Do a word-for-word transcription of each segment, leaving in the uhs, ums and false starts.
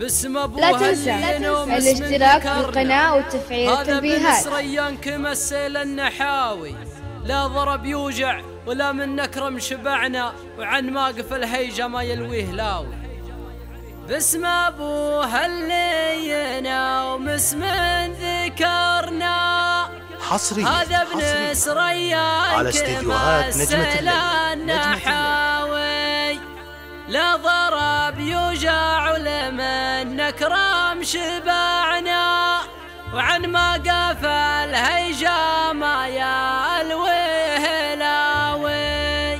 لا تنسى الاشتراك في القناة وتفعيل التنبيهات. هذا بن كمسيل النحاوي، لا ضرب يوجع ولا من نكرم شبعنا، وعن ماقف الهيجة ما يلويه لاوي. باسم ابوها اللي ينام اسم ذكرنا حصري هذا ابن سريان على استديوهات نجمة النحاوي، لا ضرب يوجع ولمن نكرم شبعنا، وعن ما قفل هيجا ما يلويه لاوي.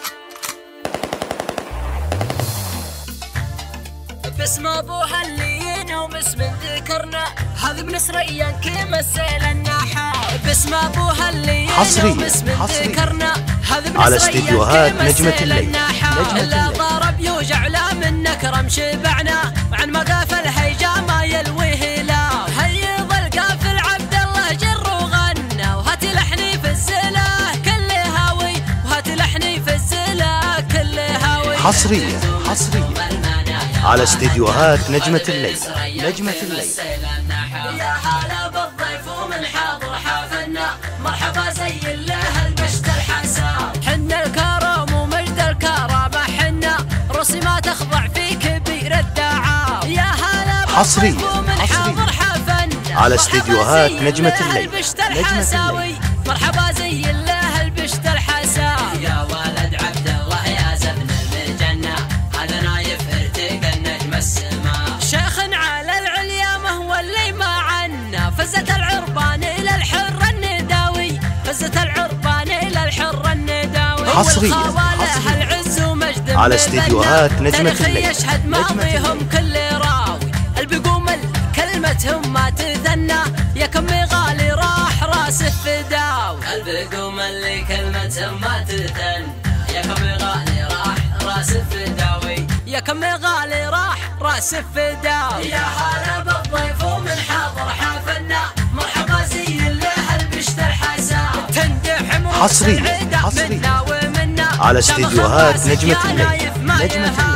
باسم ابوها اللي ينوم اسم ذكرنا هذا ابن سريان كمسيل النحاوي. باسم ابوها اللي ينوم اسم ذكرنا هذا ابن على استديوهات نجمة الليل. لا ضرب يوجع لا من نكرم شبعنا، وعن ما قافل هيجا ما يلويه لا. هيض القافل عبد الله جر وغنى، وهات لحني في الزله كل هاوي، وهات لحني في الزله كل هاوي. حصريا حصريا على استديوهات نجمة الليل. نجمة الليل. يا هلا بالضيف ومن حاضر حافلنا، مرحبا زي الله البشت الحساب. حنا الكرم ومجد الكرامة حنا، راسي ما تخضع في كبير الدعاء. يا هلا حصريا ومن حاضر حافلنا على استديوهات نجمة الليل. نجمة الليل. مرحبا زي الله البشت الحساب. يا ولد عبد الله يا زبن الجنة، هذا نايف ارتقى النجم السماء. شيخ على العليا ما هو اللي ما عنا، فزت العربان الى الحر النداوي، فزت العربان الى الحر النداوي. حصريا حصريا على استديوهات نجمة الليل. يشهد ماضيهم كل راوي، البقوم كلمتهم ما تثنى، يا كم غالي راح راس الفداوي. البقوم اللي كلمتهم ما تثنى، يا كم غالي راح راس الفداوي، يا كم غالي راح راس الفداوي. يا هلا بالضيف ومن حاضر حافلنا، مرحبا زي الله البشت الحساب. تندحم حصريا حصريا على استديوهات نجمة الليل. نجمة الليل.